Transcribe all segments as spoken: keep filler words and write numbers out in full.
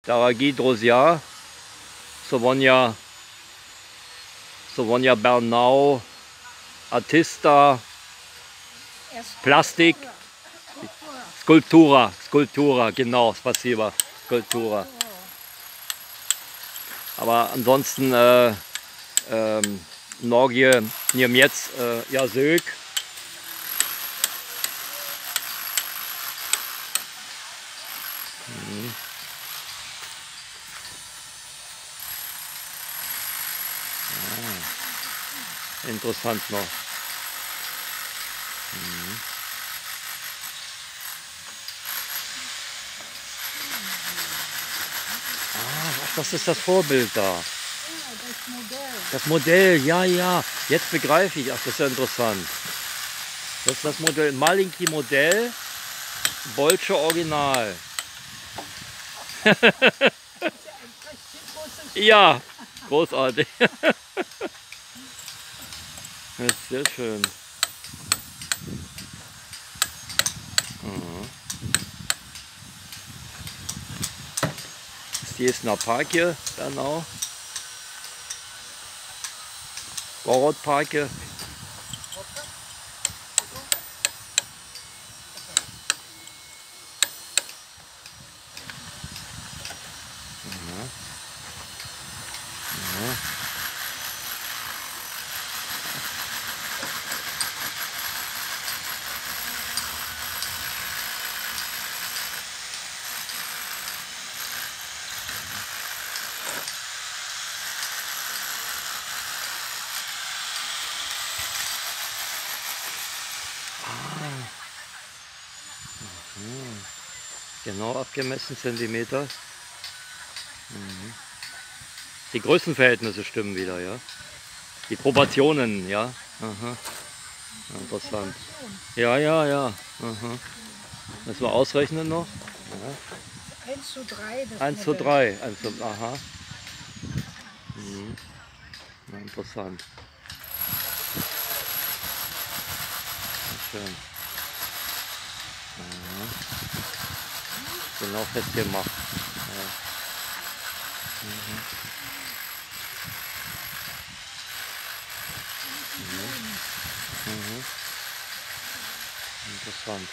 Daragi Drosiar, Sovonia, Sovonia Bernau, Artista, Plastik, Skulptura, Skulptura, genau, spasiba, Skulptura. Aber ansonsten äh, ähm, Norgie Niemiec, äh, Jazyk. Mhm. Ah, interessant noch. Mhm. Ah, das ist das Vorbild da. Das Modell. Das Modell, ja, ja. Jetzt begreife ich. Ach, das ist ja interessant. Das ist das Modell. Malinki-Modell, Bolsche Original. Ja, großartig. Das ist sehr schön. Mhm. Hier ist Naparke, Bernau. Gorodparke. Ja. Ja. Mhm. Genau abgemessen, Zentimeter. Mhm. Die Größenverhältnisse stimmen wieder, ja. Die Proportionen, ja. Aha. Interessant. Ja, ja, ja. Aha. Müssen wir ausrechnen noch? Ja. eins zu drei. Das eins zu drei. eins zu, aha. Mhm. Ja, interessant. Schön. Ja. Genau festgemacht. Ja. Mhm. Mhm. Mhm. Interessant.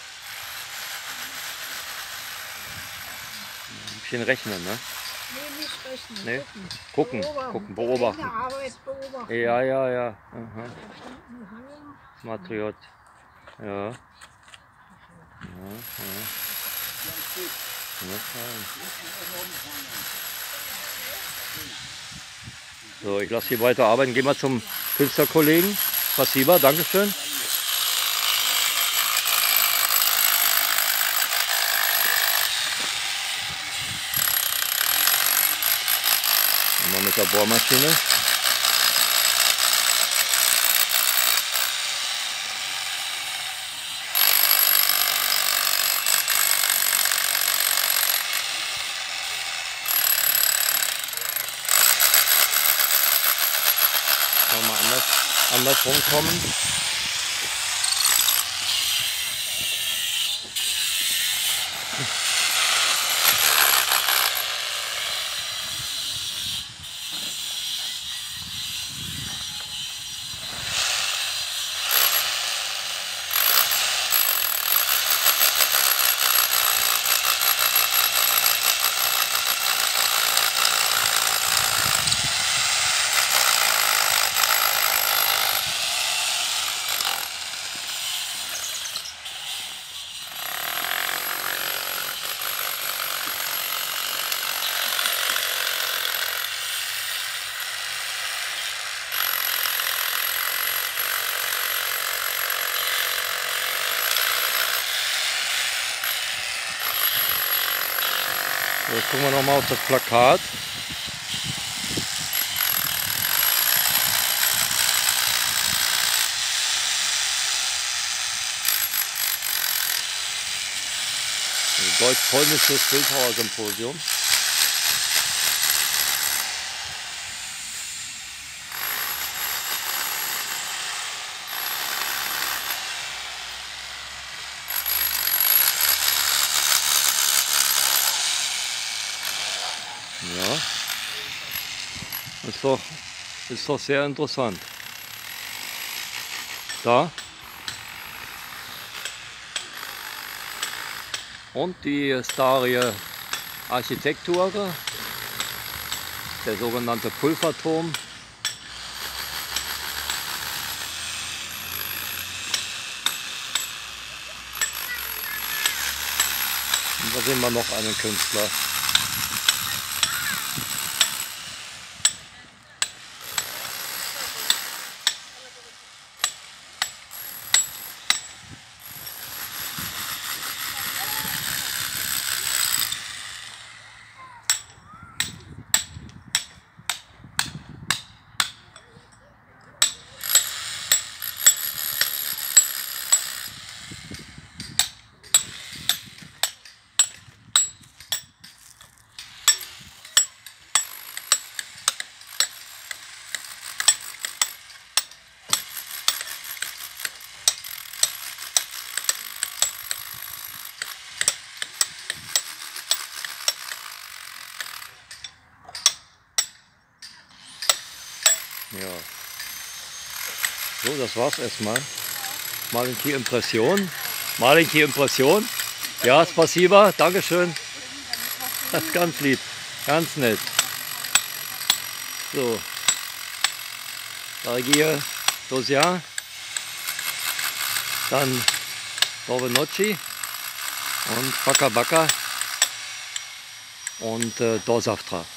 Ein bisschen rechnen, ne? Nee, nicht rechnen. Nee? Gucken. Gucken, Beobachten. gucken, beobachten. Arbeit beobachten. Ja, ja, ja. Aha. Matriot. Ja. Ja, ja. Ja, so, ich lasse hier weiter arbeiten. Gehen wir zum Künstlerkollegen. Spasiba, Dankeschön. Mal mit der Bohrmaschine. Mal anders, andersrum kommen. So, jetzt gucken wir noch mal auf das Plakat. Deutsch-polnisches Bildhauersymposium. Ja, ist doch, ist doch sehr interessant. Da. Und die Starie Architektura, der sogenannte Pulverturm. Und da sehen wir noch einen Künstler. Ja. So, das war's erstmal. Malinki Impression. Malinki Impression. Ja, spasiba. Dankeschön. Das ist ganz lieb. Ganz nett. So. Daragie Dozia. Dann Dobre Noci. Und Baka Baka. Und äh, Do Zavtra.